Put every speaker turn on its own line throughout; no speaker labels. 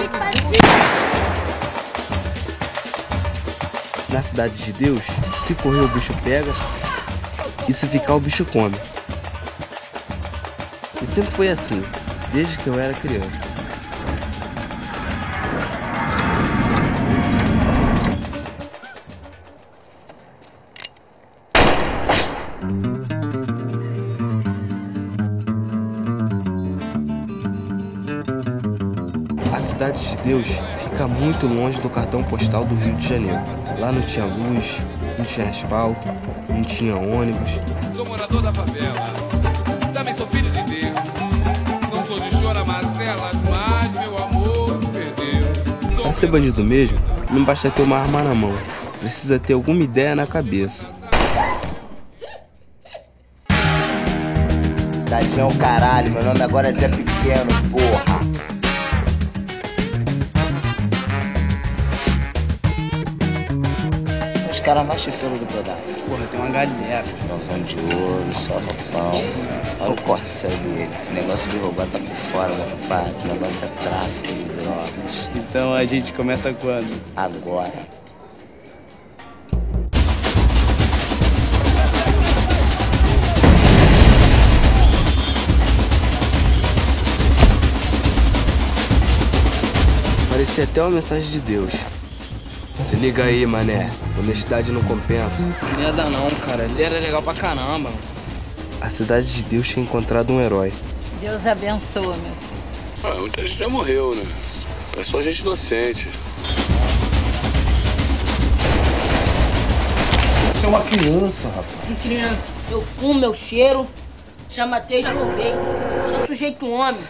gente fazia.
Na cidade de Deus, se correr o bicho pega e se ficar o bicho come. E sempre foi assim, desde que eu era criança. A cidade de Deus fica muito longe do cartão postal do Rio de Janeiro. Lá não tinha luz, não tinha asfalto, não tinha ônibus.
Sou morador da favela, também sou filho de Deus. Não sou de chora-mazelas, mas meu amor me perdeu.
Para ser bandido mesmo, não basta ter uma arma na mão, precisa ter alguma ideia na cabeça.
Tadinho é o caralho, meu nome agora é Zé Pequeno, porra. Os caras mais chifeiros do pedaço.
Porra, tem uma galera.
Calzão de ouro, só rafão. Olha o corcel dele. Esse negócio de roubar tá por fora, meu pai. O negócio é tráfico de drogas.
Então a gente começa quando?
Agora.
Parecia até uma mensagem de Deus. Se liga aí, mané. Honestidade não compensa.
Não ia dar não, cara. Ele era legal pra caramba.
A cidade de Deus tinha encontrado um herói.
Deus abençoa, meu filho.
Muita gente já morreu, né? É só gente inocente.
Você é uma criança, rapaz.
Que criança? Eu fumo, eu cheiro, já matei, já roubei. Sou sujeito homem.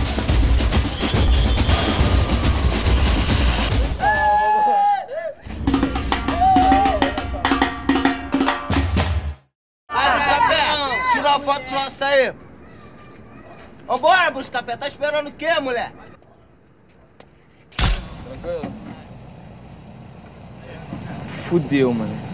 Tira uma foto nossa aí. Vambora, Buscapé. Tá esperando o quê, mulher?
Fudeu, mano.